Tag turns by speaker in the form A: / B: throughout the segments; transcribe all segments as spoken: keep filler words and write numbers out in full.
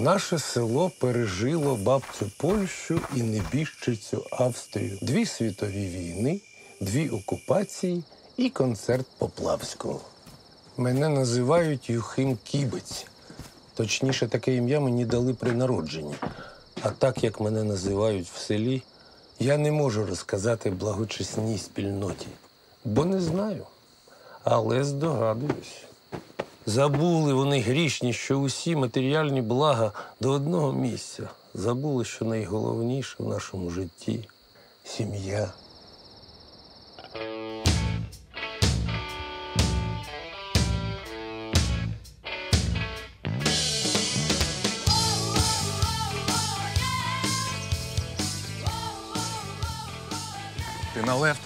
A: Наше село пережило бабцю Польщу і небіжчицю Австрію. Дві світові війни, дві окупації і концерт Поплавського. Мене називають Юхим Кібець. Точніше, таке ім'я мені дали при народженні. А так, як мене називають в селі, я не можу розказати благочесній спільноті. Бо не знаю, але здогадуюсь. Забули вони грішні, що усі матеріальні блага до одного місця. Забули, що найголовніше в нашому житті – сім'я.
B: Ти на лефт.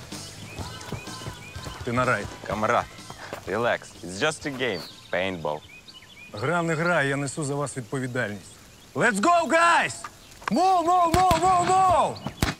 B: Ти на райт.
C: Камарад, relax. It's just a game. Paintball.
B: Гра не гра, я несу за вас відповідальність. Let's go, guys! Move, move, move, move, move!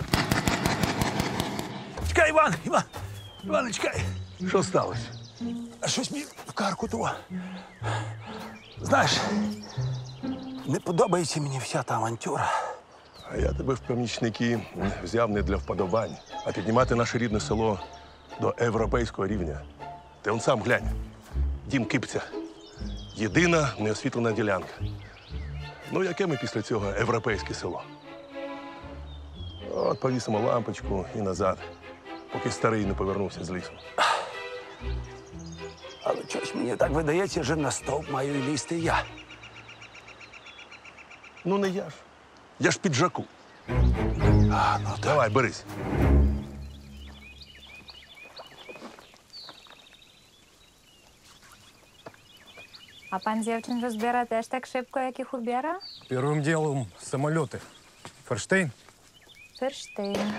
D: Чекай, Іван, Іван, Іван, чекай.
A: Що сталося?
D: А щось мені в карку того. Знаєш, не подобається мені вся та авантюра.
E: А я тебе в помічники взяв не для вподобань, а піднімати наше рідне село до європейського рівня. Ти он сам глянь. Дім Кибця. Єдина неосвітлена ділянка. Ну, яке ми після цього європейське село? От повісимо лампочку і назад, поки старий не повернувся з лісу.
D: Але щось мені так видається, що на стовп маю і лізти я.
E: Ну, не я ж. Я ж піджаку.
D: А, ну так.
E: Давай, берись.
F: A pan dziewczyn rozbiera też tak szybko, jak ich ubiera?
B: Первым делом самолеты. Ферштейн?
F: Ферштейн.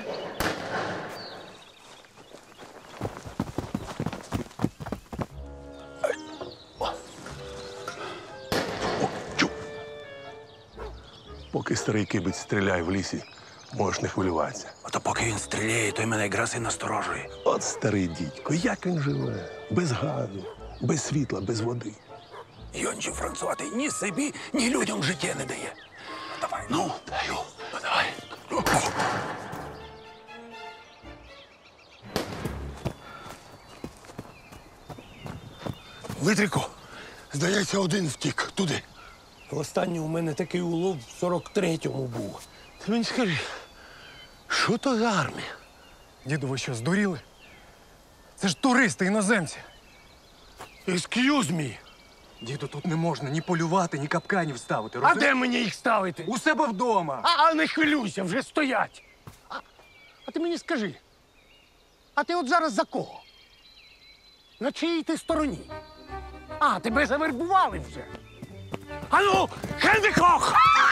E: Поки старий Кибець стріляє в лісі, можеш не хвилюватися.
D: А то поки він стріляє, то й мене якраз і насторожує.
E: От старий дідько, як він живе? Без газу, без світла, без води.
D: І він же францувати ні собі, ні людям життя не дає. Давай, ну, даю. Ну, давай. Ну.
A: Витрику, здається, один втік туди. Останній у мене такий улов в сорок третьому був. Ти мені скажи, що то за армія?
B: Діду, ви що, здуріли? Це ж туристи, іноземці.
A: Excuse me.
B: Діду, тут не можна ні полювати, ні капканів ставити.
A: А
B: розумієш?
A: де мені їх ставити?
B: У себе вдома.
A: А, а не хвилюйся, вже стоять. А, а ти мені скажи, а ти от зараз за кого? На чиїй ти стороні? А, тебе завербували вже. Ану, Хендикох!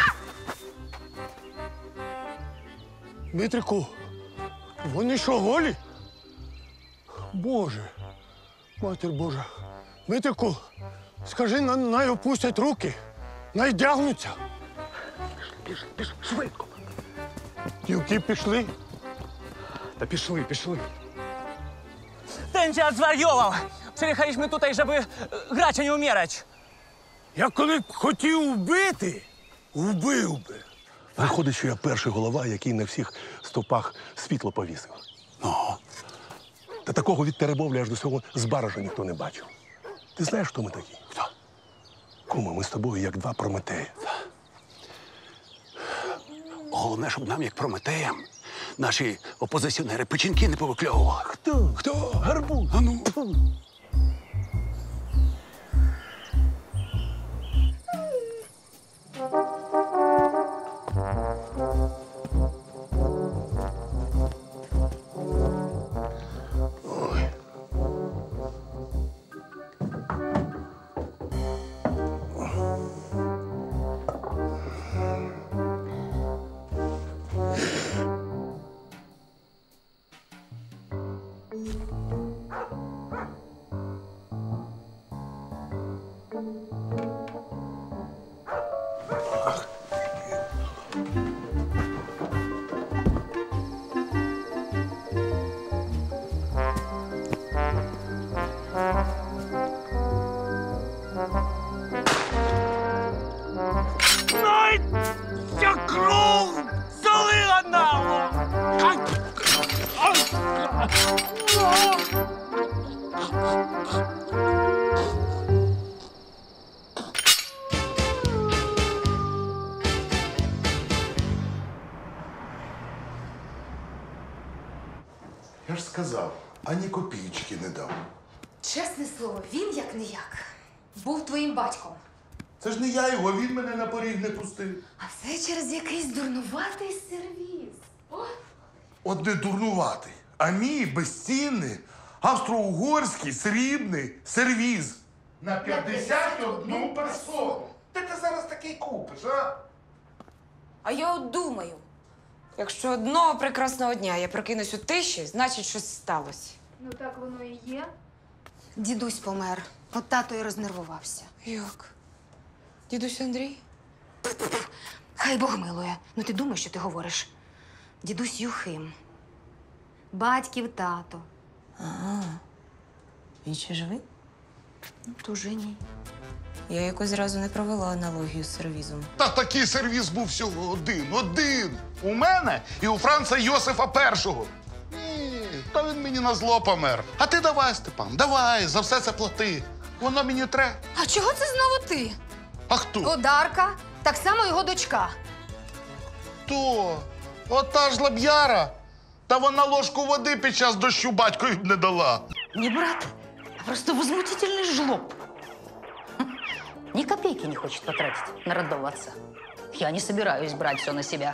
A: Дмитрику, вони що, голі? Боже, матір Божа. Дмитрику, скажи, на- най опустять руки, най вдягнуться. Пішли, пішли, швидко. Дівки пішли.
B: Та пішли, пішли.
G: Ten dziad zwariował! Przyjechaliśmy tutaj, żeby e, grać, a nie umierać.
A: Я коли б хотів вбити, вбив би.
E: Виходить, що я перший голова, який на всіх стовпах світло повісив.
D: Ну,
E: Та такого від Теребовля аж до цього збаража ніхто не бачив. Ти знаєш, хто ми такі?
D: хто?
E: Куми, ми з тобою як два Прометеї.
D: Головне, щоб нам, як Прометеям, наші опозиціонери печінки не повикльовували.
E: Хто? Хто? Гарбуз.
D: А ну.
H: Я ж сказав, ані копійки не дав.
I: Чесне слово, він як не як. Був твоїм батьком.
H: Це ж не я його, він мене на поріг не пустив.
I: А все через якийсь дурнуватий сервіз. О!
H: От не дурнуватий, а мій безцінний австро-угорський срібний сервіз. На п'ятдесят одну персону. Де ти зараз такий купиш, а?
J: А я от думаю, якщо одного прекрасного дня я прокинусь у тиші, значить щось сталося.
I: Ну так воно і є. Дідусь помер. От тато і рознервувався.
J: Як? Дідусь Андрій?
I: Хай Бог милує. Ну ти думаєш, що ти говориш? Дідусь Юхим. Батьків тато.
J: Ага. Він ще живий?
I: Ну, то вже ні.
J: Я якось зразу не провела аналогію з сервізом.
H: Та такий сервіз був всього один, один. У мене і у Франца Йосифа Першого. Ні, то він мені на зло помер. А ти давай, Степан, давай, за все це плати. Воно мені треба.
I: А чого це знову ти?
H: А хто?
I: Одарка, так само його дочка.
H: Хто? Ота ж лаб'яра. Та вона ложку води під час дощу батькові б не дала.
K: Не брат, а просто возмутительный жлоб. Ни копейки не хочет потратить на родного отца. Я не собираюсь брать все на себя.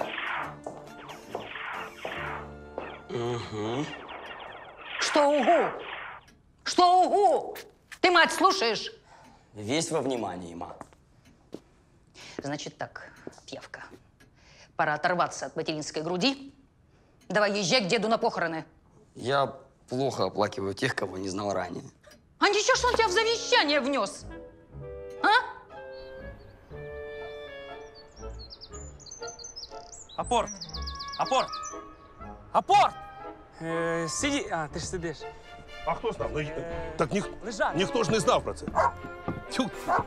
L: Угу.
K: Что угу? Что угу? Ты, мать, слушаешь?
L: Весь во внимании, ма.
K: Значит так, пьявка. Пора оторваться от материнской груди. Давай езжай к деду на похороны.
L: Я плохо оплакиваю тех, кого не знал ранее.
K: А ничего, что он тебя в завещание внес? А?
G: Апорт! Апорт! Апорт! Е, сиді. А, ти ж сидиш.
E: А хто знав? Ну, я- так ніх...
G: Лежать.
E: ніхто ж не знав про це. Тю.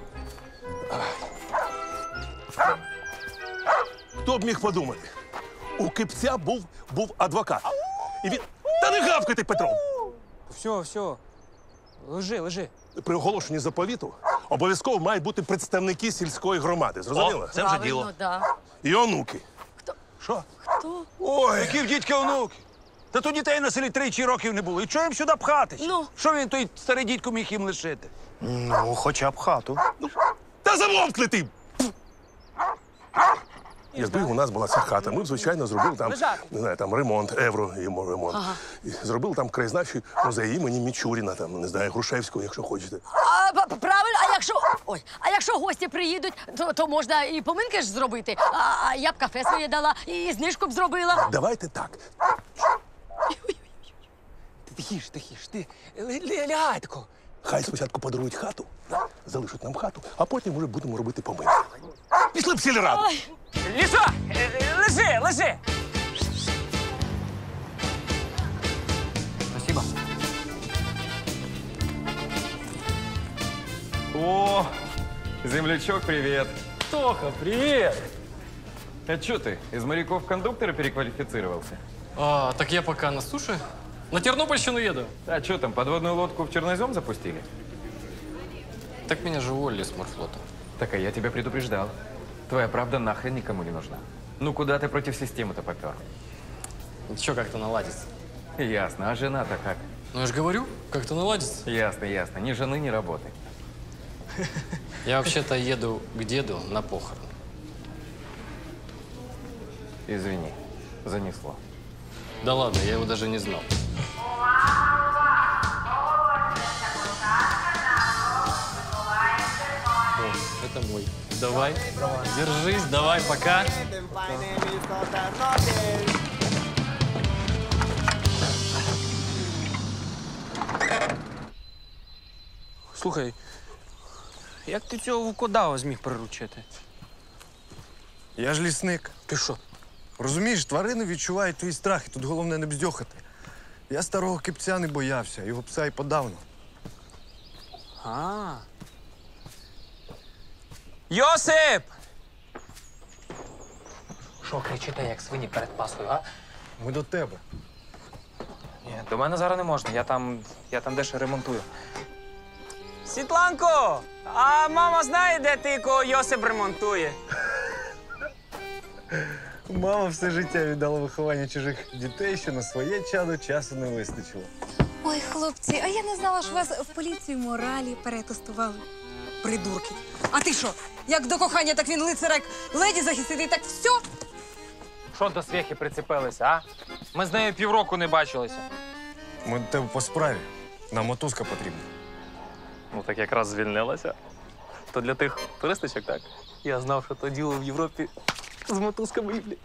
E: Хто б міг подумати? У Кипця був, був адвокат. І він... Та не гавкайте, Петро!
G: Все, все. Лежи, лежи.
E: При оголошенні заповіту обов'язково мають бути представники сільської громади. Зрозуміло?
M: Це вже діло.
K: Да.
E: І онуки.
M: Що?
K: Хто?
M: Ой, які в дідька онуки. Та тут дітей на селі тричі років не було. І чого їм сюди пхатись?
K: Ну?
M: Що він той старий дідько міг їм лишити? Ну, хоча б хату.
E: Та замовкли ти! Якби у нас була ця хата, ми б, звичайно, зробили там, не знаю, там ремонт, євро йому ремонт.
K: Ага.
E: І зробили там краєзнавчий музей імені Мічуріна, там, не знаю, Грушевського, якщо хочете.
K: А, п- правильно, а якщо. Ой, а якщо гості приїдуть, то, то можна і поминки ж зробити. А, а я б кафе своє дала, і знижку б зробила.
E: Давайте так.
G: Ти тихіш, тихіш. Ти л- л- лягай тако.
E: Хай спочатку подарують хату, залишать нам хату, а потім вже будемо робити поминки. Пішли б сільраду.
G: Ліса! Е, е, Лежи, лежи! Спасибо.
C: О, землячок, привет.
G: Тоха, привет!
C: А что ты, из моряков в кондуктора переквалифицировался?
N: А, так я пока на суше. На Тернопольщину еду.
C: А что там, подводную лодку в чернозем запустили?
N: Так меня же уволили с морфлота.
C: Так, а я тебя предупреждал. Твоя правда нахрен никому не нужна. Ну куда ты против системы-то попер?
N: Ничего, как-то наладится.
C: Ясно, а жена-то как?
N: Ну я же говорю, как-то наладится.
C: Ясно, ясно. Ни жены, ни работы.
N: Я вообще-то еду к деду на похороны.
C: Извини, занесло.
N: Да ладно, я его даже не знал. О, это мой. Давай, держись, давай, пока.
G: Слухай, як ти цього вукодава зміг приручити?
B: Я ж лісник.
G: Ти що?
B: Розумієш, тварини відчувають твій страх, і тут головне не бздьохати. Я старого Кипця не боявся, його пса й подавно.
G: А. Йосип! Що кричите, як свині перед Пасхою, а?
B: Ми до тебе.
G: Ні, до мене зараз не можна. Я там, я там дещо ремонтую. Світланко! А мама знає, де ти, кого Йосип ремонтує?
B: Мама все життя віддала вихованню чужих дітей, що на своє чадо часу не вистачило.
O: Ой, хлопці, а я не знала, що вас в поліцію моралі перетестували. Придурки. А ти що? Як до кохання, так він лицарек леді захистити, так все?
P: Що до свєхи прицепилися, а? Ми з нею півроку не бачилися.
B: Ми до тебе по справі. Нам мотузка потрібна.
N: Ну так якраз звільнилася. То для тих туристичок, так? Я знав, що то діло в Європі з мотузками люблять.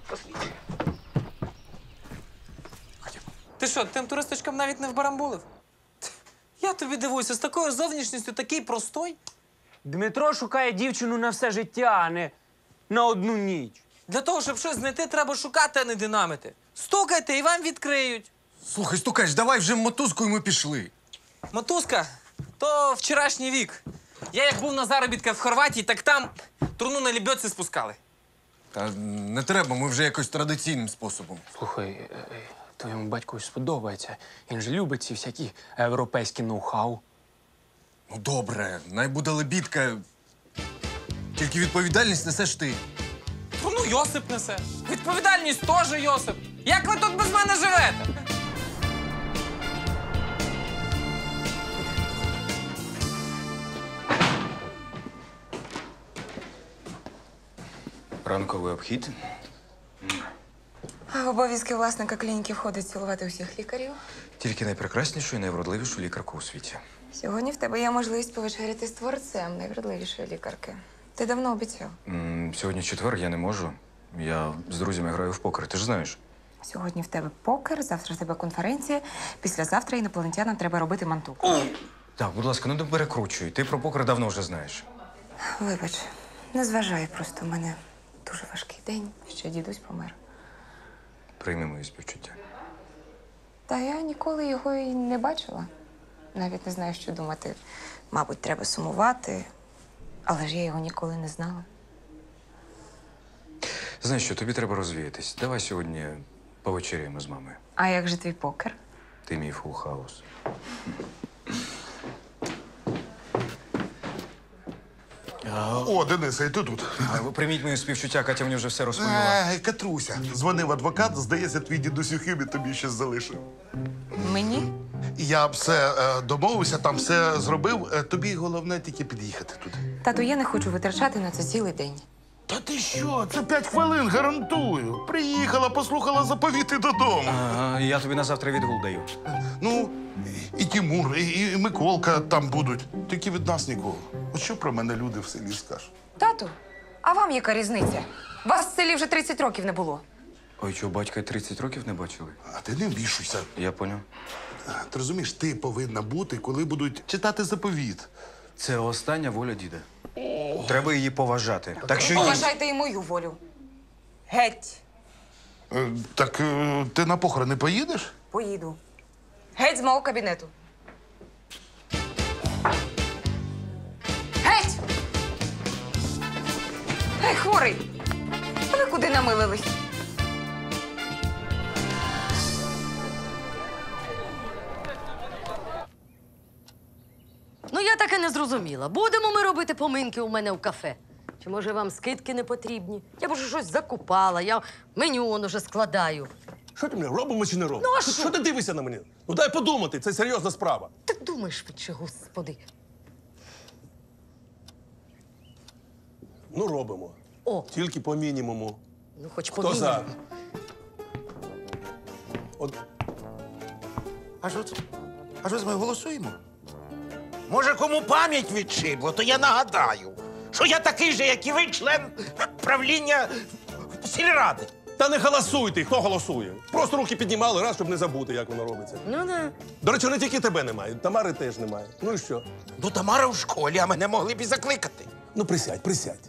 P: Ти що, тим туристичкам навіть не вбарамбулив? Я тобі дивуюся, з такою зовнішністю такий простой.
G: Дмитро шукає дівчину на все життя, а не на одну ніч.
P: Для того, щоб щось знайти, треба шукати, а не динамити. Стукайте і вам відкриють.
B: Слухай, стукач, давай вже мотузку і ми пішли.
P: Мотузка – то вчорашній вік. Я як був на заробітках в Хорватії, так там труну на лебедці спускали.
B: Та не треба, ми вже якось традиційним способом.
N: Слухай, твоєму батькові сподобається. Він же любить ці всякі європейські ноу-хау.
B: Ну добре, най буде лебідка. Тільки відповідальність несеш ти.
P: Труну Йосип несе. Відповідальність теж Йосип. Як ви тут без мене живете?
C: Ранковий обхід.
J: А в обов'язки власника клініки входить цілувати усіх лікарів.
C: Тільки найпрекраснішу і найвродливішу лікарку у світі.
J: Сьогодні в тебе є можливість повечеряти з творцем найвродливішої лікарки. Ти давно обіцяв.
C: М, Сьогодні четвер, я не можу. Я з друзями граю в покер, ти ж знаєш.
J: Сьогодні в тебе покер, завтра в тебе конференція, післязавтра інопланетянам треба робити манту.
C: Так, будь ласка, ну не перекручуй. Ти про покер давно вже знаєш.
J: Вибач, не зважай, просто в мене дуже важкий день, ще дідусь помер.
C: Прийми мої співчуття.
J: Та я ніколи його і не бачила. Навіть не знаю, що думати. Мабуть, треба сумувати, але ж я його ніколи не знала.
C: Знаєш що, тобі треба розвіятись. Давай сьогодні повечеряємо з мамою.
J: А як же твій покер?
C: Ти мій фул хаус.
H: О, Денисе, і ти тут.
B: Ви прийміть мої співчуття, Катя мені вже все розповіла.
H: Ей, Катруся, дзвонив адвокат, здається, твій дідусь Юхим і тобі щось залишив.
J: Мені?
H: Я все е, домовився, там все зробив. Е, тобі головне тільки під'їхати туди.
J: Тату, я не хочу витрачати на це цілий день.
H: Та ти що? Це п'ять хвилин, гарантую. Приїхала, послухала заповіти додому.
B: А, я тобі на завтра відгул даю.
H: Ну, і Тімур, і, і Миколка там будуть. Тільки від нас нікого. От що про мене люди в селі скажуть?
J: Тату, а вам яка різниця? Вас в селі вже тридцять років не було.
C: Ой, чого, батька тридцять років не бачили?
H: А ти не вмішуйся.
C: Я поняв.
H: Ти розумієш, ти повинна бути, коли будуть читати заповіт.
C: Це остання воля діда. Треба її поважати. Так що їдь.
J: Поважайте і мою волю. Геть.
H: Е, так е, ти на похорони поїдеш?
J: Поїду. Геть з мого кабінету. Геть! Ей, хворий! А ви куди намилились?
K: Ну, я так і не зрозуміла. Будемо ми робити поминки у мене в кафе? Чи, може, вам скидки не потрібні? Я б уже щось закупала, я меню он уже складаю.
E: Що ти мене, робимо чи не робимо?
K: Ну, а
E: Що-
K: що?
E: Що ти дивишся на мене? Ну дай подумати, це серйозна справа.
K: Ти думаєш, ви чи, господи?
E: Ну, робимо.
K: О.
E: Тільки по мінімуму.
K: Ну, хоч по
E: Хто за?
K: мінімуму.
E: От
Q: А що це? А що це ми голосуємо? Може, кому пам'ять відшибло, то я нагадаю, що я такий же, як і ви, член правління сільради.
E: Та не голосуйте, хто голосує. Просто руки піднімали раз, щоб не забути, як воно робиться.
K: Ну, не.
E: До речі, не тільки тебе немає, Тамари теж немає. Ну і що?
Q: Ну, Тамара в школі, а мене могли б і закликати.
E: Ну, присядь, присядь.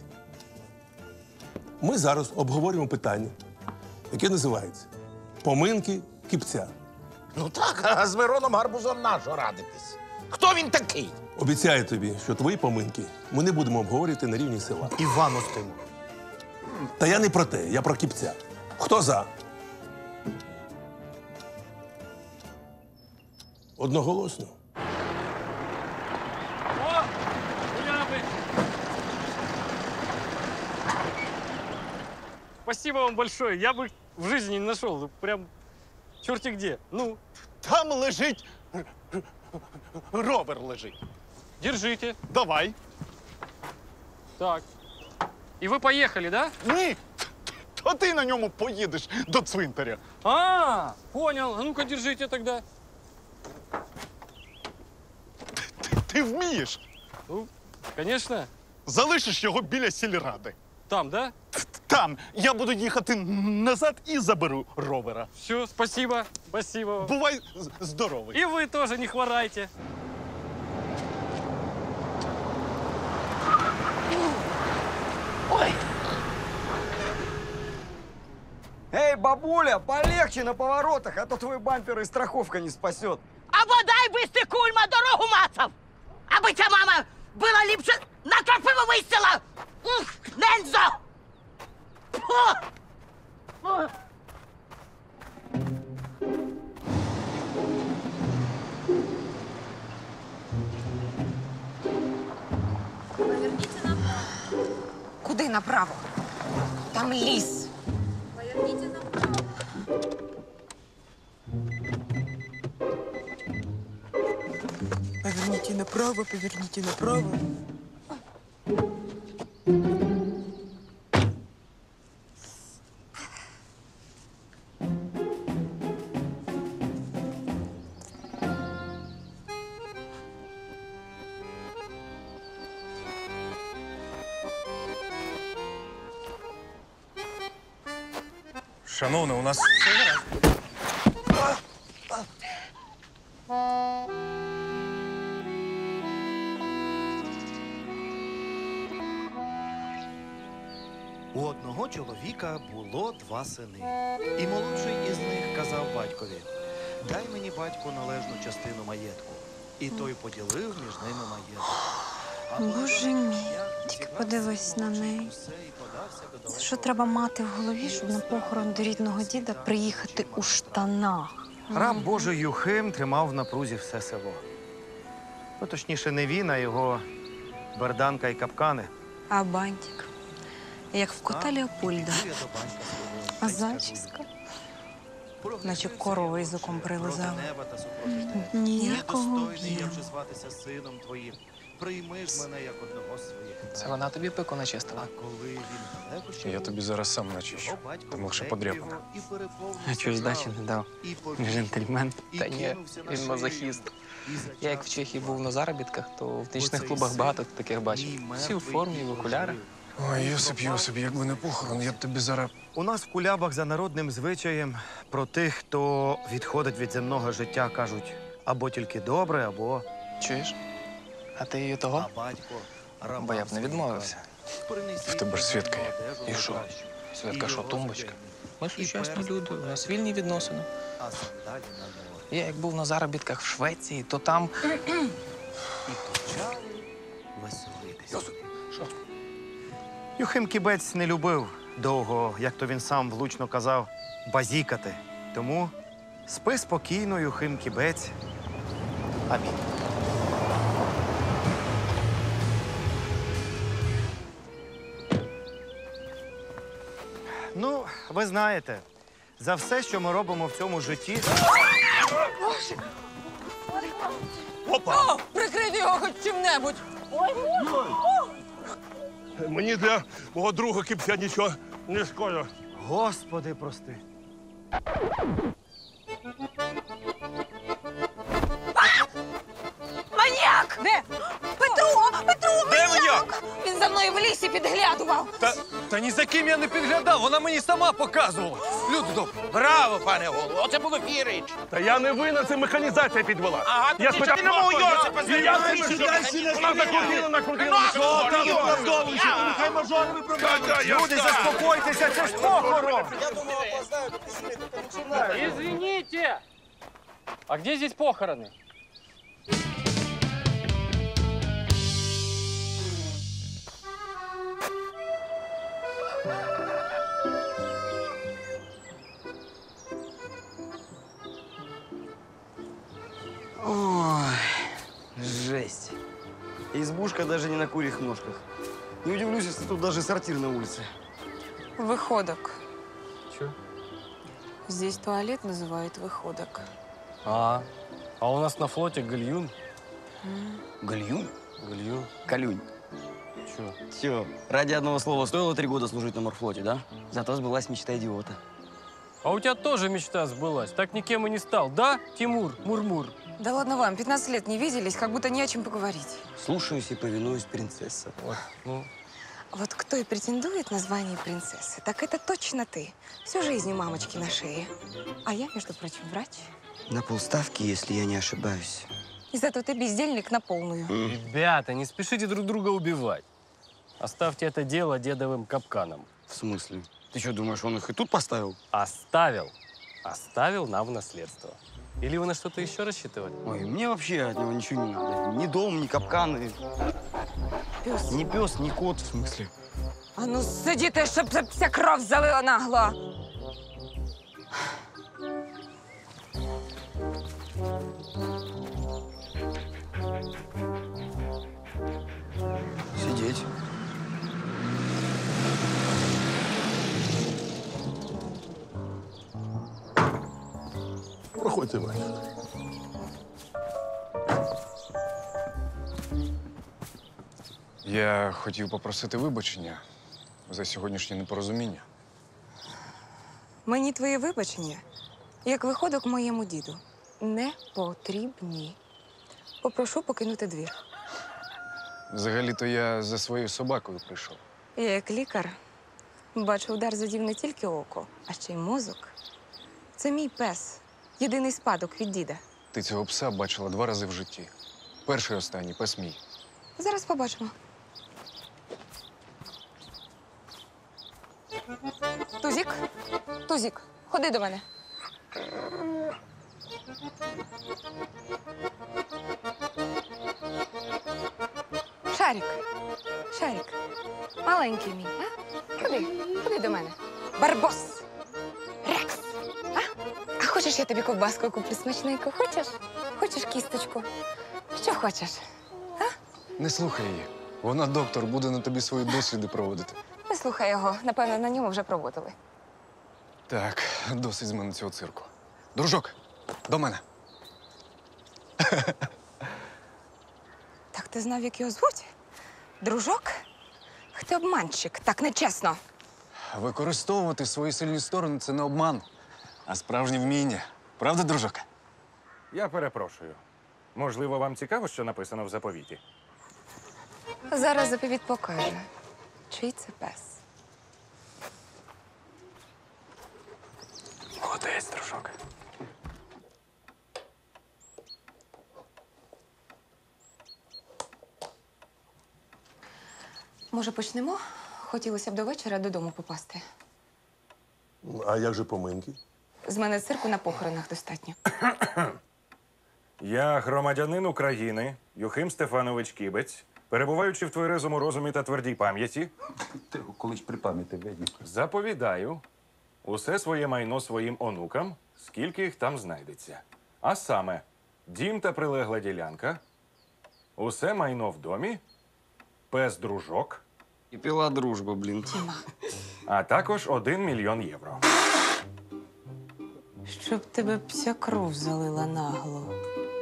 E: Ми зараз обговорюємо питання, яке називається «Поминки кіпця».
Q: Ну так, а з Мироном Гарбузом нащо радитись? Хто він такий?
E: Обіцяю тобі, що твої поминки ми не будемо обговорювати на рівні села.
Q: Іван Остимов.
E: Та я не про те, я про кіпця. Хто за? Одноголосно.
N: спасибо вам большое. Я бы их в жизни не нашел. Ну, прям черти где. Ну?
R: Там лежить. Ровер лежить.
N: Держите.
R: Давай.
N: Так. І ви поїхали, да?
R: Ні. То ти на ньому поїдеш до цвинтаря.
N: А, понял. А ну-ка, держите тогда.
R: Ти, ти вмієш?
N: Ну, конечно.
R: Залишиш його біля сільради.
N: Там, да?
R: Там. Я буду їхати назад і заберу ровера.
N: Все, спасибо. Спасибо.
R: Бувай здоровий.
N: И вы тоже не хворайте.
L: Ой! Эй, бабуля, полегче на поворотах, а то твой бампер и страховка не спасет.
K: А бодай би ти, кульма, дорогу мацав! Аби ця мама була ліпше на крапиву вистила! Ух, Нензо! Фу! Фу!
J: Куди направо? Там ліс.
O: Поверните направо.
S: Поверните направо, поверните направо.
B: Шановна, у нас все гаразд.
T: У одного чоловіка було два сини. І молодший із них казав батькові: дай мені, батьку, належну частину маєтку. І той поділив між ними маєток.
U: Боже мій, тільки подивись на неї. Це що треба мати в голові, щоб на похорон до рідного діда приїхати у штанах?
V: Раб Божий Юхим тримав в напрузі все село. Ну, точніше, не він, а його берданка і капкани.
U: А бантик? Як в кота Леопольда. А зачіска? Наче корову язиком прилизала. Ніякого
T: недостойний я зватися сином твоїм. Прийми ж мене як одного з своїх.
N: Це вона тобі пику начистила?
T: А коли він далеко ще
B: Я тобі зараз сам начищу. Тому що подряпана.
W: А чого здачі не дав? Джентльмен.
N: Та ні, він мазохіст. Я як в Чехії був на заробітках, то в нічних клубах багато таких бачив. Всі у формі, в окулярах.
B: Ой, Йосип, Йосип, якби не похорон, я б тобі зараз...
V: У нас в Кулябах за народним звичаєм про тих, хто відходить від земного життя, кажуть або тільки добре, або...
N: Чуєш? А ти її того? Бо я б не відмовився.
B: В тебе ж Свідка є.
N: І що? Свідка що, тумбочка? Ми сучасні люди, у нас вільні відносини. Я як був на заробітках в Швеції, то там...
V: Що? Юхим Кібець не любив довго, як то він сам влучно казав, базікати. Тому спи спокійно, Юхим Кібець. Амінь. Ну, ви знаєте, за все, що ми робимо в цьому житті...
O: Боже! Опа! О, прикрити його хоч чим-небудь! Ой,
E: Мені для мого друга Кіпця нічого не шкода.
V: Господи, прости.
O: Маньяк! Де? Петро! Петро,
B: Де маньяк?
O: Він за мною в лісі підглядував.
B: Та, та ні за ким я не підглядав, вона мені сама показувала. Люди добрі.
Q: Браво, пане голово! Оце було фірич!
E: Та я не винен, це механізація підвела.
Q: Ага,
E: я
Q: тоді що ти на мого Йосипа
E: звільняєш?
Q: звільняєш?
E: Вона закрутила, накрутила.
Q: Нехай мажор виправляє.
V: Люди, заспокойтеся, це ж похорон!
Q: Я думав, опоздаю, то пішли, то починаю.
N: Извините! А где здесь похороны?
L: Ой, жесть. Избушка даже не на курьих ножках. Не удивлюсь, если тут даже сортир на улице.
J: Виходок.
N: Чё?
J: Здесь туалет называют выходок.
A: А, а у нас на флоте гальюн.
L: Гальюн?
A: Гальюн.
L: Калюнь.
A: Чё?
L: Чё, ради одного слова стоило три года служить на морфлоте, да? Зато сбылась мечта идиота.
A: А у тебя тоже мечта сбылась. Так никем и не стал, да, Тимур? Мурмур.
J: Да ладно вам, пятнадцать лет не виделись, как будто не о чем поговорить.
L: Слушаюсь и повинуюсь, принцесса.
A: Вот, ну.
J: Вот кто и претендует на звание принцессы, так это точно ты. Всю жизнь у мамочки на шее. А я, между прочим, врач.
L: На полставки, если я не ошибаюсь.
J: И зато ты бездельник на полную.
A: Ребята, не спешите друг друга убивать. Оставьте это дело дедовым капканом.
L: В смысле? Ты что, думаешь, он их и тут поставил?
A: Оставил. Оставил нам в наследство. Или вы на что-то еще рассчитывали?
L: Ой, мне вообще от него ничего не надо. Ни дом, ни капканы.
J: Пес.
L: Ни пес, ни кот, в смысле.
J: А ну сиди ты, щоб вся кров залила нагло.
L: Сидеть.
E: Проходьте, Ваня.
B: Я хотів попросити вибачення за сьогоднішнє непорозуміння.
J: Мені твої вибачення, як виходок моєму діду, не потрібні. Попрошу покинути двір.
B: Взагалі-то я за своєю собакою прийшов.
J: Я, як лікар, бачу, удар задів не тільки око, а ще й мозок. Це мій пес. Єдиний спадок від діда.
B: Ти цього пса бачила два рази в житті. Перший і останній пес мій.
J: Зараз побачимо. Тузік, Тузік, ходи до мене. Шарик, Шарик, маленький мій, а? Ходи, ходи до мене. Барбос, Рекс, а? А хочеш, я тобі ковбаску куплю смачненьку? Хочеш? Хочеш кісточку? Що хочеш?
B: Не слухай її. Вона доктор, буде на тобі свої досліди проводити.
J: Не слухай його, напевно, на ньому вже проводили.
B: Так, досить з мене цього цирку. Дружок, до мене.
J: Так ти знав, як його звуть? Дружок? Ах ти обманщик, так нечесно.
B: Використовувати свої сильні сторони – це не обман, а справжнє вміння. Правда, дружок?
D: Я перепрошую. Можливо, вам цікаво, що написано в заповіті?
J: Зараз заповідь покаже, чий це пес.
B: Молодець, дружок.
J: Може, почнемо? Хотілося б до вечора додому попасти.
E: А як же поминки?
J: З мене цирку на похоронах достатньо.
D: Я громадянин України, Юхим Стефанович Кібець, перебуваючи в тверезому розумі та твердій пам'яті,
M: Ти колись при пам'яті видів.
D: заповідаю усе своє майно своїм онукам, скільки їх там знайдеться. А саме, дім та прилегла ділянка, усе майно в домі, пес-дружок,
L: І пила дружба, блін.
D: а також один мільйон євро.
J: Щоб тебе вся кров залила нагло.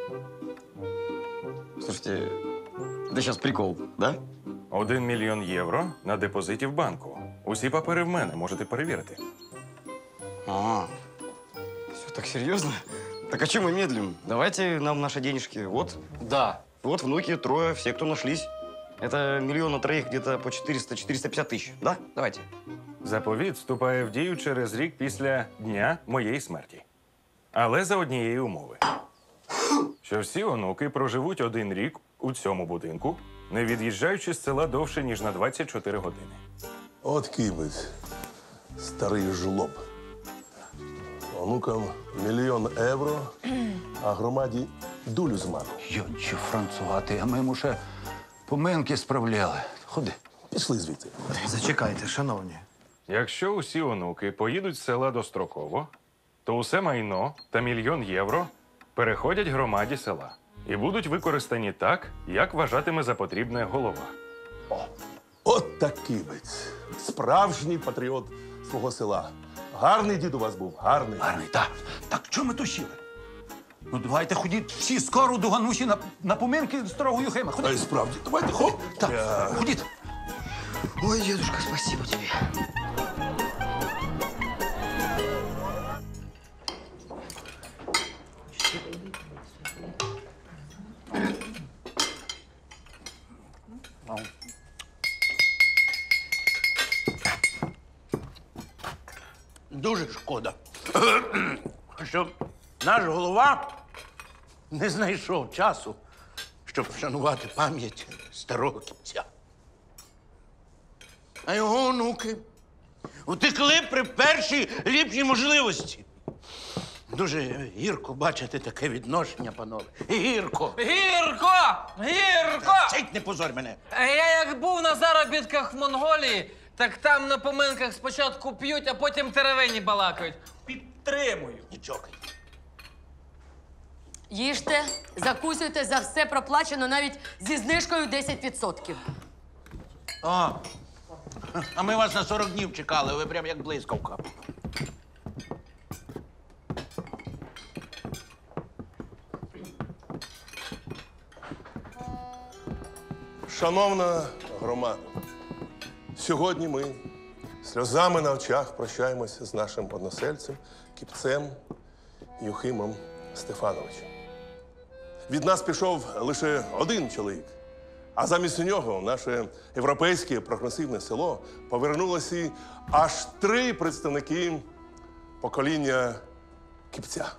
L: Слушайте, это сейчас прикол, да?
D: Один мільйон євро на депозиті в банку. Усі папери в мене, можете перевірити.
L: А, все так серьезно? Так а чем мы медлим? Давайте нам наши денежки. Вот.
A: Да.
L: Вот внуки, трое, все, кто нашлись. Это миллион на троих где-то по четыреста — четыреста пятьдесят тысяч, да? Давайте.
D: Заповіт вступає в дію через рік після дня моєї смерті. Але за однієї умови. Що всі онуки проживуть один рік у цьому будинку, не від'їжджаючи з села довше, ніж на двадцять чотири години.
E: От Кібець, старий жлоб. Онукам мільйон євро, а громаді дулю з маку.
M: Йонче францувати, а ми йому ще поминки справляли. Ходи.
E: Пішли звідти.
Q: Зачекайте, шановні.
D: Якщо усі онуки поїдуть з села достроково, то усе майно та мільйон євро переходять громаді села і будуть використані так, як вважатиме за потрібне голова.
E: От так Кібець. Справжній патріот свого села. Гарний дід у вас був, гарний.
M: Гарний, так. Так чого ми тушили? Ну, давайте ходіть всі скоро до Ганусі на, на поминки старого Юхима. Ходіть.
E: Та й справді, давайте, хоп.
M: Так, ходіть.
L: Ой, дедушка, спасибо тебе.
Q: Дуже шкода, що наш голова не знайшов часу, щоб вшанувати пам'ять старого кіпця. А його онуки утекли при першій ліпшій можливості. Дуже гірко бачити таке відношення, панове. Гірко.
P: Гірко! Гірко!
Q: Цить, не позорь мене.
P: А я як був на заробітках в Монголії, так там на поминках спочатку п'ють, а потім теревені балакають. Підтримую.
Q: Нічого.
F: Їжте, закусуйте, за все проплачено навіть зі знижкою десять відсотків.
Q: О, а ми вас на сорок днів чекали, ви прям як блискавка.
E: Шановна громада, сьогодні ми сльозами на очах прощаємося з нашим односельцем, кіпцем Юхимом Стефановичем. Від нас пішов лише один чоловік, а замість нього в наше європейське прогресивне село повернулося аж три представники покоління кіпця.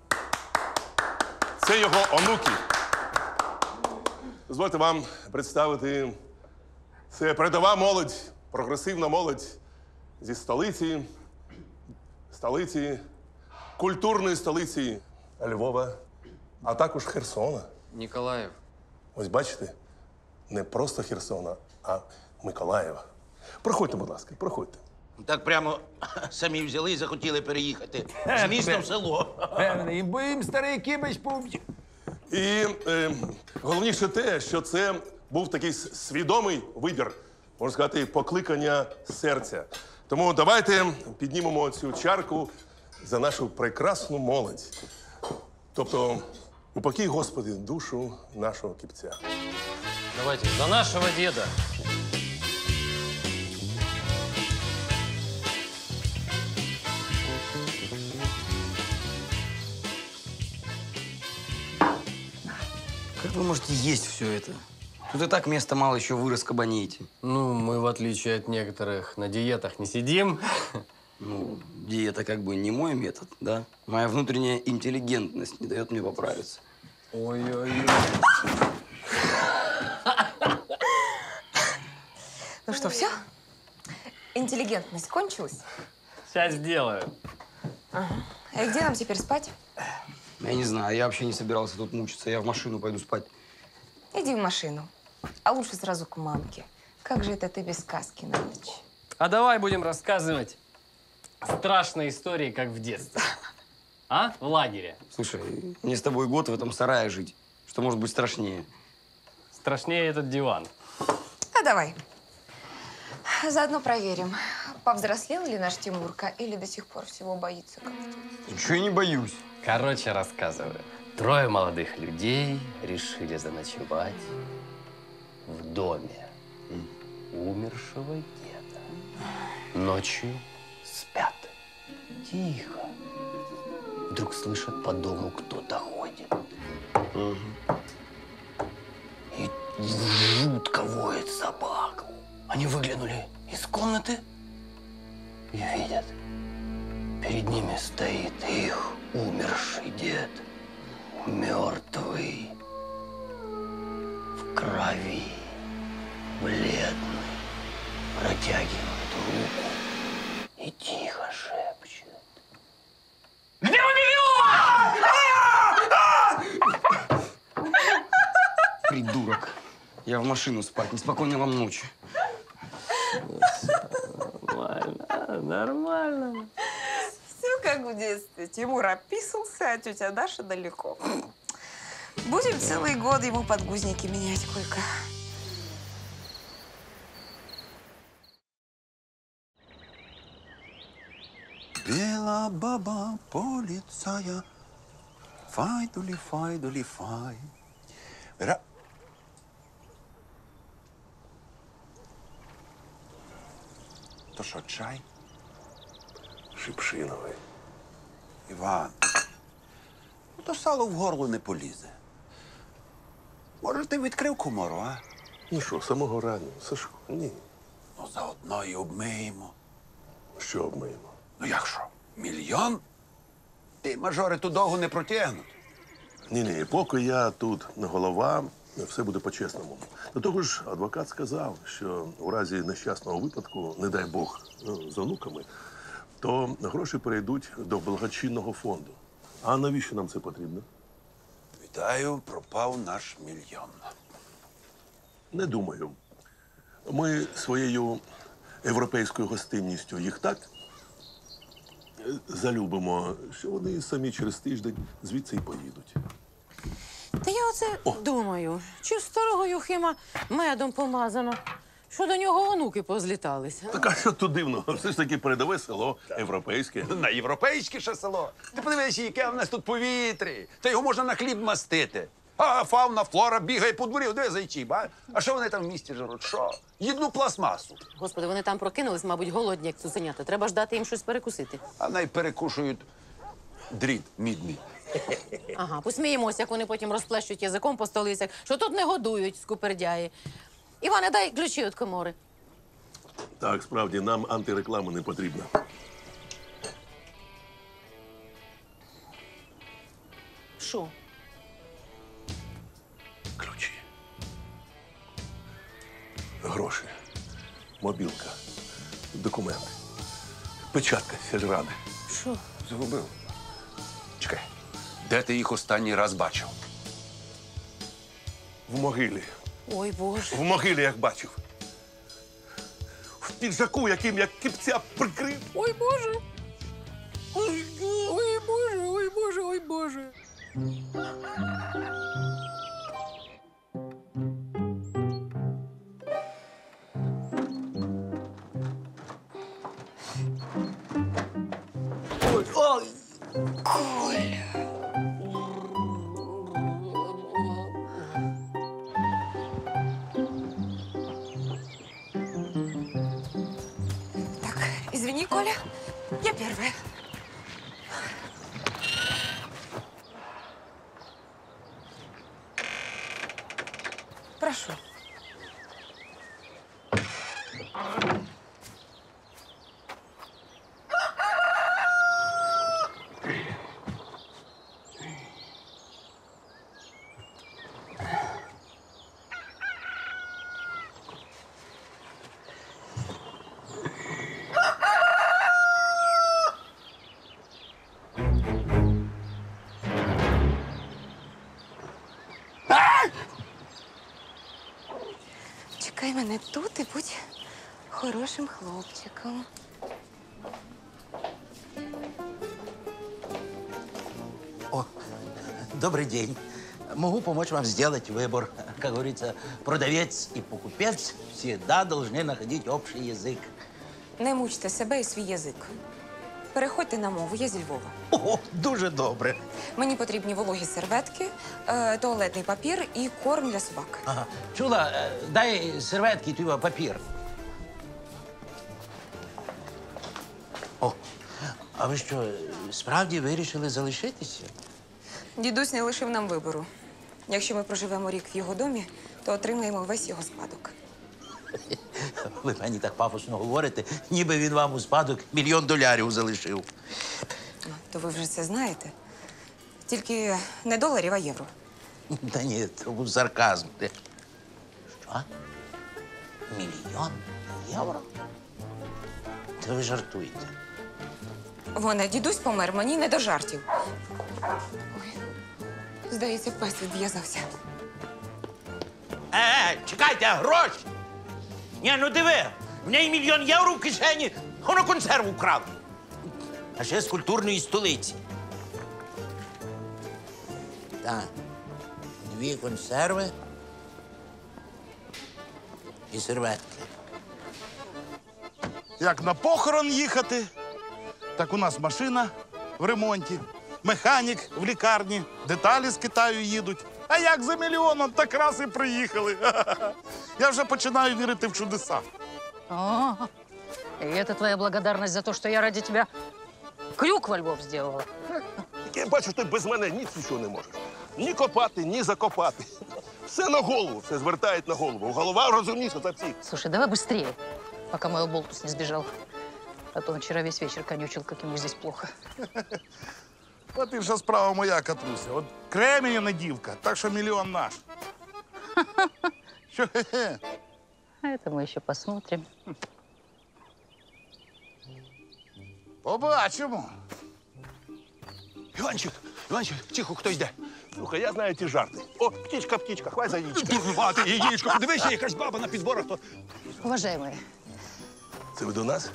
E: Це його онуки. Дозвольте вам представити, це передова молодь, прогресивна молодь зі столиці, столиці, культурної столиці Львова, а також Херсона.
A: Ніколаїв.
E: Ось бачите, не просто Херсона, а Миколаєва. Проходьте, будь ласка, проходьте.
Q: Так прямо самі взяли і захотіли переїхати з міста в село.
M: Певний, бо їм старий кибич пом'ять.
E: І е, головніше те, що це був такий свідомий вибір, можна сказати, покликання серця. Тому давайте піднімемо цю чарку за нашу прекрасну молодь. Тобто, упокій, Господи, душу нашого кіпця.
A: Давайте, за нашего деда.
L: Как вы можете есть все это? Тут и так места мало, еще вы раскабанеете.
A: Ну, мы, в отличие от некоторых, на диетах не сидим.
L: Ну, диета как бы не мой метод, да? Моя внутренняя интеллигентность не дает мне поправиться.
A: Ой-ой-ой.
J: Ну что, все? Интеллигентность кончилась?
A: Сейчас сделаю.
J: Ага. И где нам теперь спать?
L: Я не знаю, я вообще не собирался тут мучиться. Я в машину пойду спать.
J: Иди в машину. А лучше сразу к мамке. Как же это ты без сказки на ночь?
A: А давай будем рассказывать страшные истории, как в детстве. А? В лагере.
L: Слушай, мне с тобой год в этом сарае жить. Что может быть страшнее?
A: Страшнее этот диван.
J: А давай. Заодно проверим, повзрослел ли наш Тимурка или до сих пор всего боится как-то.
L: Ничего я не боюсь.
A: Короче, рассказываю. Трое молодых людей решили заночевать в доме умершего деда. Ночью спят. Тихо. Вдруг слышат по дому, кто-то ходит. И жутко воет собака. Они выглянули из комнаты и видят, перед ними стоит их умерший дед, мертвый, в крови, бледный, протягивает руку и тихо шепчет. Где
L: он Придурок. Я в машину спать. Неспокойной вам ночи.
A: Нормально, нормально.
J: Все как в детстве. Тимур описался, а тетя Даша далеко. Будем целый год ему подгузники менять, Колька.
M: Гуляла баба поліцая. Файдулі, файдулі, фай. Ра... То що, чай?
E: Шипшиновий.
M: Іван, ну то сало в горло не полізе. Може, ти відкрив комору, а?
E: Ну що, самого раннього, Сашко? Ні.
M: Ну, заодно і обмиємо.
E: Що обмиємо?
M: Ну як що? Мільйон? Ти, мажори, ту довго не протягнуть.
E: Ні-ні, поки я тут не голова, все буде по-чесному. До того ж, адвокат сказав, що у разі нещасного випадку, не дай Бог, ну, з онуками, то гроші перейдуть до благочинного фонду. А навіщо нам це потрібно?
M: Вітаю, пропав наш мільйон.
E: Не думаю. Ми своєю європейською гостинністю їх так залюбимо, що вони самі через тиждень звідси й поїдуть.
F: Та я оце думаю, чи в старого Юхима медом помазано, що до нього онуки позліталися.
E: Так а що тут дивно? Все ж таки передове село європейське.
M: На європейське ще село. Ти подивись, яке в нас тут повітря. Та його можна на хліб мастити. А фауна, флора бігає по дворі, де зайчі, а? А що вони там в місті жруть? Що? Їдну пластмасу.
F: Господи, вони там прокинулись, мабуть, голодні, як цуценята. Треба ж дати їм щось перекусити.
M: А най перекушують дріт мідний.
F: Ага, посміємося, як вони потім розплещуть язиком по столицях, що тут не годують скупердяї. Іване, дай ключі від комори.
E: Так, справді, нам антиреклама не потрібна.
F: Що?
E: Ключі. Гроші. Мобілка. Документи. Печатка сільради.
F: Що?
M: Загубив. Чекай. Де ти їх останній раз бачив?
E: В могилі.
F: Ой, Боже.
E: В могилі, як бачив. В піджаку, яким я кипця прикрив.
F: Ой, Боже. Ой, ой, Боже, ой, Боже, ой, Боже.
Q: Ой, ой.
F: Коля.
J: Так, извини, Коля, я первая. Прошу. Чекай мене тут і будь хорошим хлопчиком.
Q: О, добрый день. Могу помочь вам сделать выбор. Как говорится, продавец и покупец всегда должны находить общий язык.
J: Не мучте себе і свій язик. Переходьте на мову, я зі Львова.
Q: О, дуже добре.
J: Мені потрібні вологі серветки, е, туалетний папір і корм для собак.
Q: Ага. Чула, е, дай серветки, той папір. О, а ви що, справді вирішили залишитися?
J: Дідусь не лишив нам вибору. Якщо ми проживемо рік в його домі, то отримаємо весь його спадок.
Q: Ви мені так пафосно говорите, ніби він вам у спадок мільйон долярів залишив.
J: То ви вже це знаєте. Тільки не доларів, а євро.
Q: Та ні, це був сарказм. Що? Мільйон євро? Та ви жартуєте.
J: Вона, дідусь помер, мені не до жартів. Ой, здається, пес відв'язався.
Q: Е, чекайте, а гроші! Ні, ну диви, в неї мільйон євро в кишені, воно консерву вкрав. А ще з культурної столиці. Так, дві консерви і серветки.
R: Як на похорон їхати,
H: Так у нас машина в ремонті, механік в лікарні, деталі з Китаю їдуть. А як за мільйоном, так раз і приїхали. Я вже починаю вірити в чудеса.
F: О, и это твоя благодарность за то, что я ради тебя крюк во Львов сделала.
E: Я бачу, ти без мене нічого не можеш. Ні копати, ні закопати. Все на голову, все звертають на голову. Голова розумніша за всіх.
F: Слушай, давай быстрее, пока мой болтус не сбежал. А то он вчера весь вечер конючил, как ему здесь плохо.
H: От і вся справа моя, Катруся. От Кремінівна дівка, так що мільйон наш. Що хе-хе?
F: А это мы еще посмотрим.
H: Побачимо.
E: Іванчик, Іванчик, тихо, хто йде. Слухай, я знаю ті жарти. О, птічка, птічка, хвай за яєчко.
M: Дурнувати яєчко, подивися, якась баба на підборах. То...
F: Уважаемые,
E: Це ви до нас?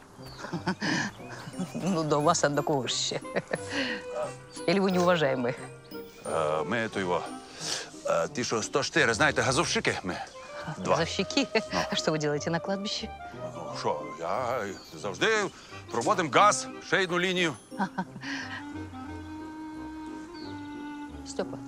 F: ну до вас, а до кого ж ще? Или вы неуважаемые?
M: А, ми то його. А, ті, що сто чотири, знаєте, газовщики ми. Два.
F: Газовщики? А что вы делаете на кладбище?
M: Що, я завжди проводимо газ, шейну лінію.
F: Степа,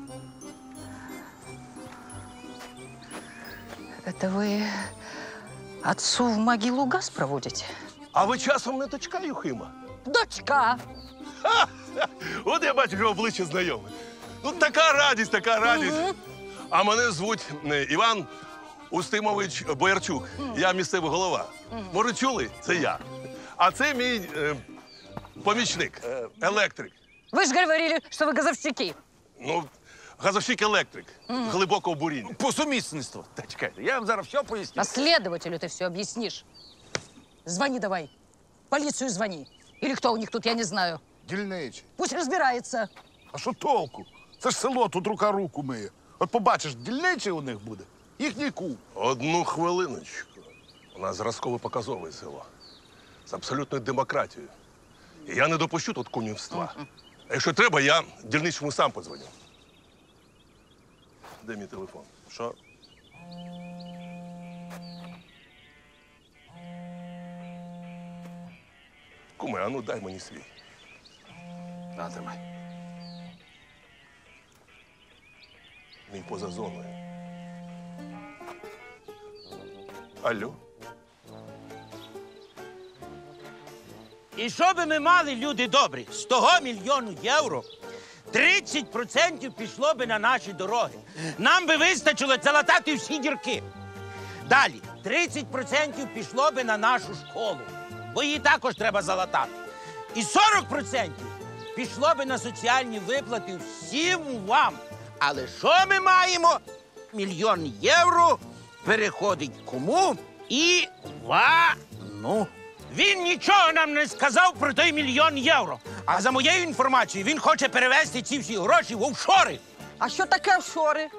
F: это вы отцу в могилу газ проводите?
E: А ви часом не дочка Юхима?
F: Дочка!
E: От я бачу, що обличчя знайоме. Ну, така радість, така радість.
F: Мгм.
E: А мене звуть е, Іван Устимович Боярчук. Я місцевий голова. Може, чули? Це я. А це мій е, помічник, е, електрик.
F: Вы же говорили, что вы газовщики.
E: Ну, газовщик-електрик.
F: Мгм.
E: Глибокого буріння.
M: По сумісництву. Та чекайте, я вам зараз все поясню.
F: А следователю ты все объяснишь. Звони давай. Полицию звони. Или кто у них тут, я не знаю.
H: Дільничий.
F: Пусть разбирается.
H: А що толку? Це ж село, тут рука руку миє. От побачиш, дільничий у них буде. Їхній кум.
E: Одну хвилиночку. У нас зразково-показове село. З абсолютною демократією. І я не допущу тут кумівства. А якщо треба, я дільничому сам подзвоню. Де мій телефон? Що? Куме, а ну дай мені свій. На, тримай. Він поза зоною. Алло?
Q: І що би ми мали, люди добрі, з того мільйону євро тридцять відсотків пішло би на наші дороги. Нам би вистачило залатати всі дірки. Далі, тридцять відсотків пішло би на нашу школу, бо її також треба залатати. І сорок відсотків пішло би на соціальні виплати всім вам. Але що ми маємо? Мільйон євро переходить кому? Івану. Він нічого нам не сказав про той мільйон євро. А за моєю інформацією, він хоче перевезти ці всі гроші в офшори.
K: А що таке офшори?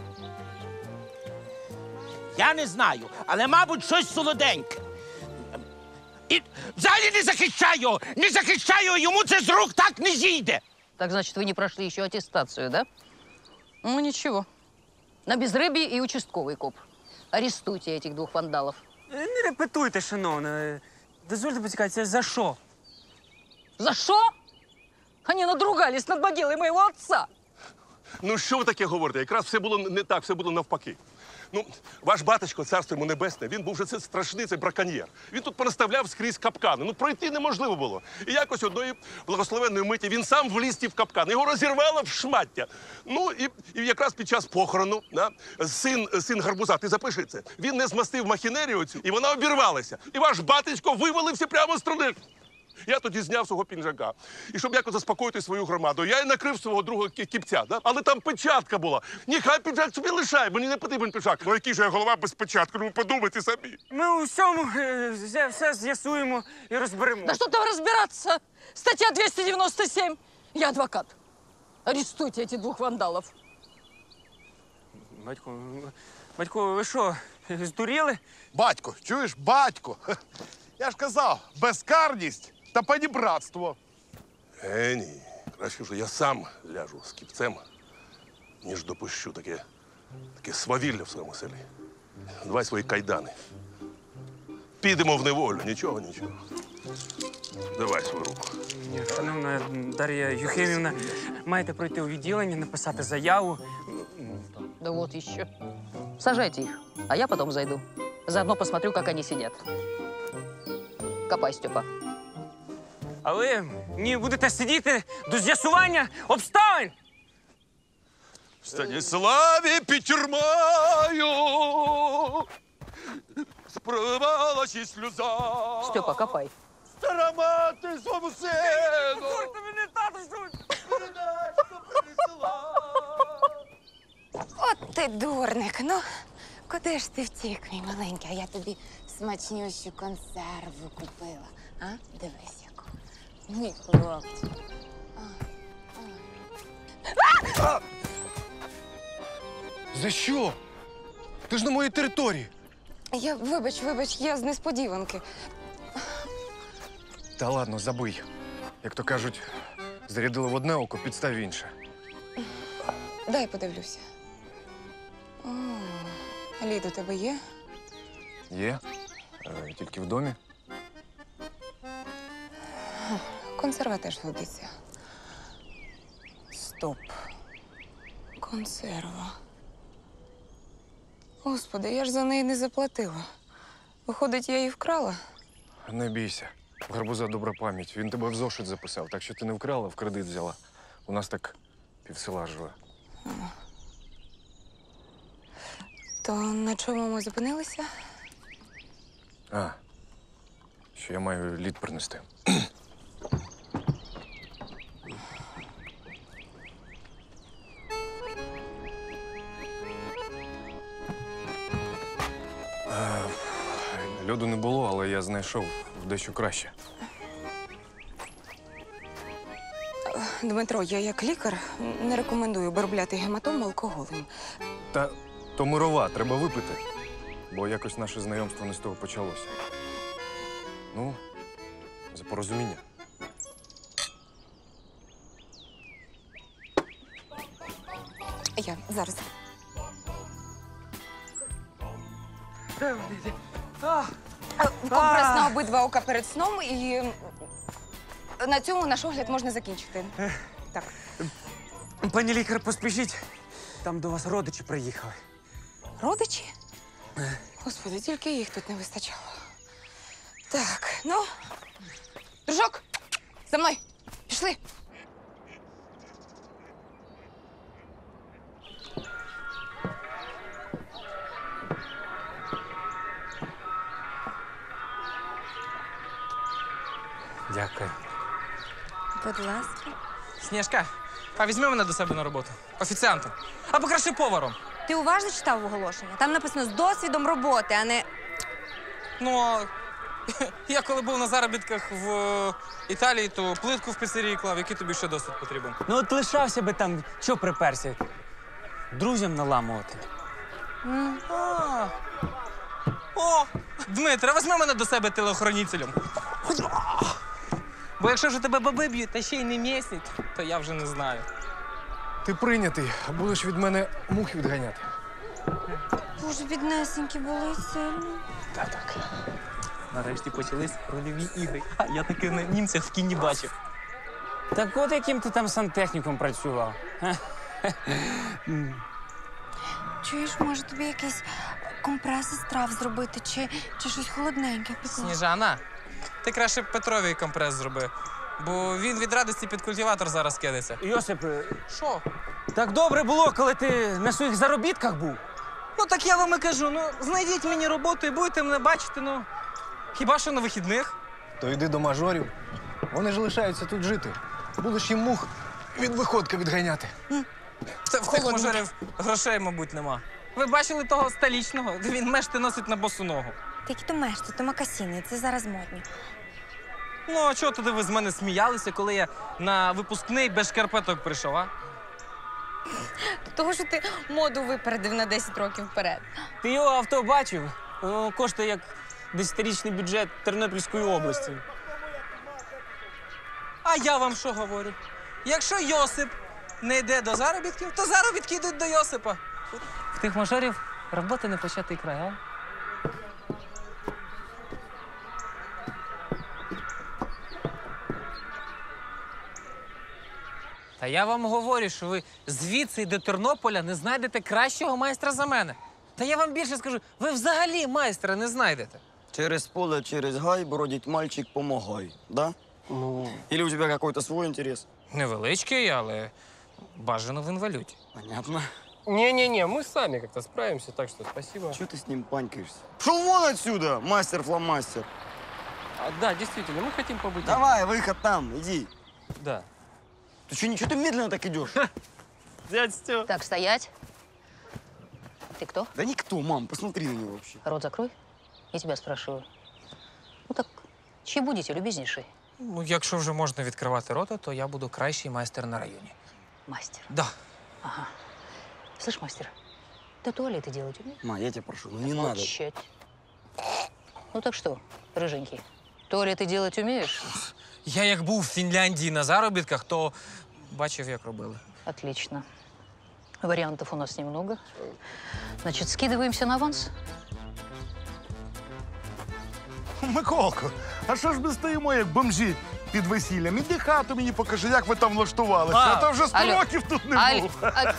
Q: Я не знаю, але, мабуть, щось солоденьке. І взагалі не захищаю його! Не захищаю його! Йому це з рук так не зійде!
F: Так значит, вы не прошли еще аттестацию, да? Ну, ничего. На безрыбье и участковый коп. Арестуйте этих двух вандалов.
P: Не репетуйте, шановне. Дозвольте поцікавитися, за що?
F: За что? Они надругались над могилой моего отца.
E: Ну, що ви таке говорите? Якраз все було не так, все було навпаки. Ну, ваш батечко, царство йому небесне, він був вже це страшний цей браконьєр. Він тут понаставляв скрізь капкани. Ну, пройти неможливо було. І якось одної благословенної миті він сам вліз ті в капкан. Його розірвало в шмаття. Ну, і, і якраз під час похорону, да, син, син гарбуза, ти запиши це, він не змастив махінерію цю, і вона обірвалася. І ваш батечко вивалився прямо з труни. Я тоді зняв свого пінжака. І щоб якось заспокоїти свою громаду, я й накрив свого другого кі- кіпця. Да? Але там печатка була. Нехай піджак собі лишає, мені не потрібен печаток. Ну який же я голова без печатки? Ну подумайте самі.
P: Ми у всьому е, все, все з'ясуємо і розберемо.
F: Да что там разбираться? Статья двести девяносто семь. Я адвокат. Арестуйте этих двух вандалов.
P: Батько, батько, ви що, здуріли?
H: Батько, чуєш, батько? Я ж казав, безкарність та панібратство.
E: Е, ні. Краще вже я сам ляжу з кіпцем, ніж допущу таке, таке свавілля в своєму селі. Давай свої кайдани. Підемо в неволю, нічого, нічого. Давай свою руку.
W: Шановна Дар'я Юхимівна, маєте пройти у відділення, написати заяву.
F: Да вот еще. Сажайте их, а я потом зайду. Заодно посмотрю, как они сидят. Копай, Степа.
W: А ви ні, будете сидіти до з'ясування обставин.
R: В Станіславі під тюрмою спливалася сльоза.
F: Степа, копай.
R: Стара мати свому сину.
W: Курте мене, тату!
J: От ти дурник, ну куди ж ти втік, мій маленький, а я тобі смачнющу консерву купила. А? Дивись, яку. Мій хлопчик.
B: За що? Ти ж на моїй території.
J: Я, вибач, вибач, я з несподіванки.
B: Та ладно, забий. Як то кажуть, зарядили в одне око, підстав в інше.
J: Дай подивлюся. О, лід у тебе є?
B: Є. Е, тільки в домі.
J: Консерва теж годиться. Стоп. Консерва. Господи, я ж за неї не заплатила. Виходить, я її вкрала?
B: Не бійся. У гарбуза добра пам'ять. Він тебе в зошит записав, так що ти не вкрала, в кредит взяла. У нас так півсела живе.
J: То на чому ми зупинилися?
B: А, що я маю лід принести. Е, Льоду не було, але я знайшов дещо краще.
J: Дмитро, я як лікар не рекомендую обробляти гематому алкоголем.
B: Та то мирова, треба випити. Бо якось наше знайомство не з того почалося. Ну, за порозуміння.
J: Я зараз. Компрес на обидва ока перед сном і на цьому наш огляд можна закінчити. Так.
W: Пані лікар, поспішіть. Там до вас родичі приїхали.
J: Родичі? Господи, тільки їх тут не вистачало. Так, ну, дружок, за мною, пішли.
W: Дякую.
U: Будь ласка.
P: Сніжка, а візьми мене до себе на роботу. Офіціантом. Або краще поваром.
U: Ти уважно читав оголошення? Там написано з досвідом роботи, а не.
P: Ну, а я коли був на заробітках в е, Італії, то плитку в піцерії клав. Який тобі ще досвід потрібен?
W: Ну от лишався би там, що приперся? Друзям наламувати.
P: А. О, Дмитре, візьми мене до себе телеохоронителем. Бо якщо ж тебе баби б'ють, та ще й не місні, то я вже не знаю.
B: Ти прийнятий, а будеш від мене мух відганяти.
U: Боже, біднесенькі були сильні.
P: Та так. Нарешті почались рольові ігри. А я таки на німцях в кіні бачив.
W: Так от яким ти там сантехніком працював?
U: Чуєш, може тобі якийсь компрес із трав зробити, чи, чи щось холодненьке пікло?
P: Сніжана, ти краще Петрові компрес зроби, бо він від радості під культиватор зараз кидається.
W: Йосип,
P: що?
W: Так добре було, коли ти на своїх заробітках був.
P: Ну так я вам і кажу, ну знайдіть мені роботу і будете мене бачити, ну хіба що на вихідних.
B: То йди до мажорів. Вони ж лишаються тут жити. Будеш їм мух від виходки відганяти.
P: Та в тих мажорів грошей, мабуть, нема. Ви бачили того столічного? Він мешти носить на босу ногу.
U: Такі то мешти, то макасіни, це зараз модні.
P: Ну, а чого тоді ви з мене сміялися, коли я на випускний без шкарпеток прийшов, а?
J: Того, що ти моду випередив на десять років вперед.
W: Ти його авто бачив? Воно коштує як десятирічний бюджет Тернопільської області.
P: А я вам що говорю? Якщо Йосип не йде до заробітків, то заробітки йдуть до Йосипа.
W: В тих мажорів роботи не початий край, а?
P: Та я вам говорю, що ви звідси до Тернополя не знайдете кращого майстра за мене. Та я вам більше скажу, ви взагалі майстра не знайдете.
L: Через поле, через гай бродить мальчик, помогай, да? Ну... Или у тебя какой-то свой интерес?
P: Невеличкий, але бажано в інвалюті.
L: Понятно.
A: Не-не-не, мы сами как-то справимся, так что спасибо.
L: Чего ты с ним панькаешься? Пошел вон отсюда, мастер-фломастер.
A: А, да, действительно, мы хотим побыть.
L: Давай, выход там, иди.
A: Да.
L: Ты что, ничего ты медленно так идешь?
A: Дядь Стё.
F: Так, стоять. Ты кто?
L: Да никто, мам, посмотри на него вообще.
F: Рот закрой. Я тебя спрашиваю. Ну так, чьи будете, любезнейший?
P: Ну, якщо вже можна відкривати рота, то я буду кращий майстер на районі.
F: Мастер?
P: Да.
F: Ага. Слышь, мастер, ты туалеты делать умеешь?
L: Ма, я тебя прошу, ну не
F: Молчать. Ну так что, рыженький, туалеты делать умеешь?
P: Я як був в Фінляндії на заробітках, то бачив, як робили.
F: Отлично. Вариантов у нас немного. Значит, скидываемся на аванс?
H: Миколко, а що ж ми стоїмо, як бомжі під весіллям? Іди хату мені покажи, як ви там влаштувалися. А,
F: А,
H: то вже сто
F: алло.
H: років тут не
F: Аль-
H: був.
F: аль-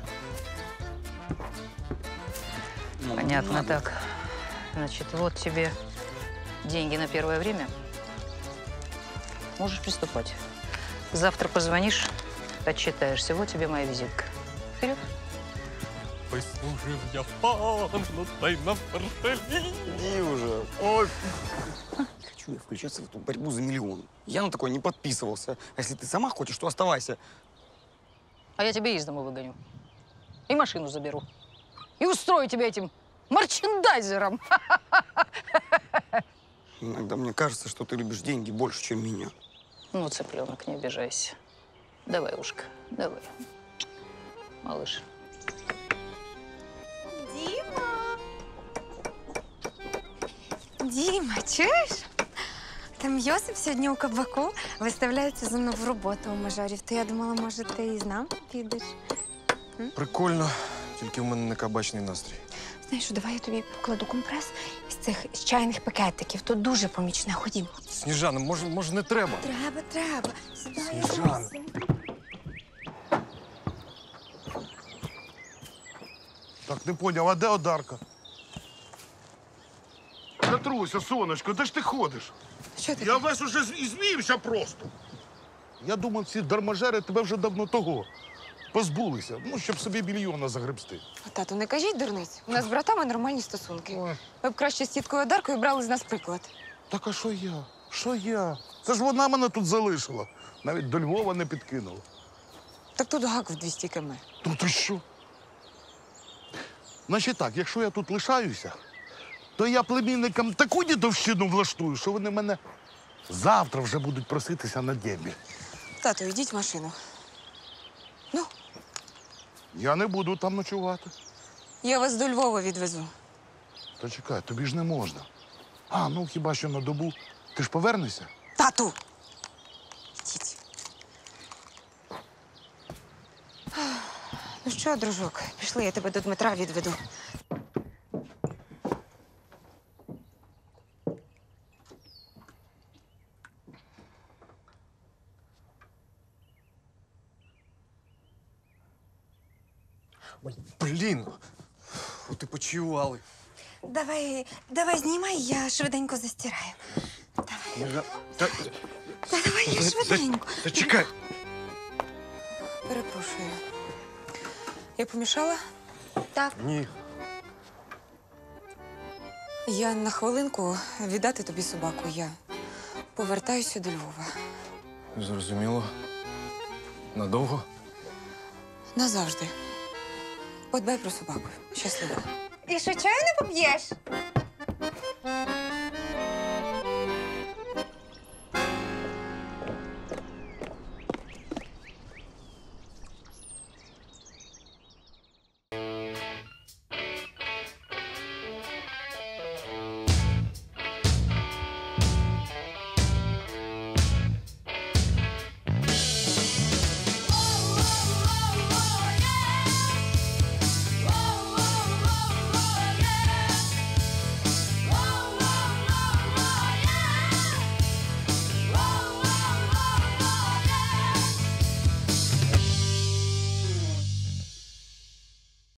F: Понятно, так. Значит, вот тебе деньги на первое время. Можешь приступать. Завтра позвонишь, отчитаешься. Вот тебе моя визитка. Вперед.
A: Послужив я пану, та й на паршелі.
L: Иди уже. Ой. Не хочу я включаться в эту борьбу за миллион. Я на такое не подписывался. А если ты сама хочешь, то оставайся.
F: А я тебя из дома выгоню. И машину заберу. И устрою тебя этим мерчендайзером.
L: Иногда мне кажется, что ты любишь деньги больше, чем меня.
F: Ну, цыпленок, не обижайся. Давай, ушко, давай. Малыш.
O: Діма! Діма, чуєш? Там Йосип сьогодні у кабаку виставляється за нову роботу у мажорів. То я думала, може, ти і з нами підеш.
B: Прикольно, тільки в мене не кабачний настрій.
O: Знаєш, давай я тобі покладу компрес з цих з чайних пакетиків. То дуже помічне. Ходімо.
B: Сніжана, може, може не треба?
O: Треба, треба. Сідай.
B: Сніжана.
H: Так, не поняв, а де Одарка? Катруся, сонечко, де ж ти ходиш?
O: Що ти?
H: Я весь уже з- і зміївся просто. Я думав, ці дармажери тебе вже давно того позбулися, ну, щоб собі мільйона загребсти.
J: Тату, не кажіть дурниць. У нас з братами нормальні стосунки. Ви б краще з тіткою Одаркою брали з нас приклад.
H: Так а що я? Що я? Це ж вона мене тут залишила. Навіть до Львова не підкинула.
J: Так тут гак в двісті кілометрів.
H: Ну ти що? Значить так, якщо я тут лишаюся, то я племінникам таку дідовщину влаштую, що вони мене завтра вже будуть проситися на дембіль.
J: Тату, йдіть в машину. Ну,
H: Я не буду там ночувати.
J: я вас до Львова відвезу.
H: Та чекай, тобі ж не можна. А, ну хіба що на добу. Ти ж повернешся?
J: Тату! Йдіть. Ну що, дружок, пішли, я тебе до Дмитра відведу.
B: Ой, блін, от і почували.
O: Давай, давай, знімай, я швиденько застираю.
B: Сніжа... Та,
O: Та давай я
B: та-
O: швиденько.
B: та чекай.
J: Перепрошую. Я помішала?
O: Так.
B: Ні.
J: Я на хвилинку віддати тобі собаку. Я повертаюся до Львова.
B: Зрозуміло. Надовго?
J: Назавжди. Подбай про собаку. Щасливо.
O: І що, чаю не поп'єш?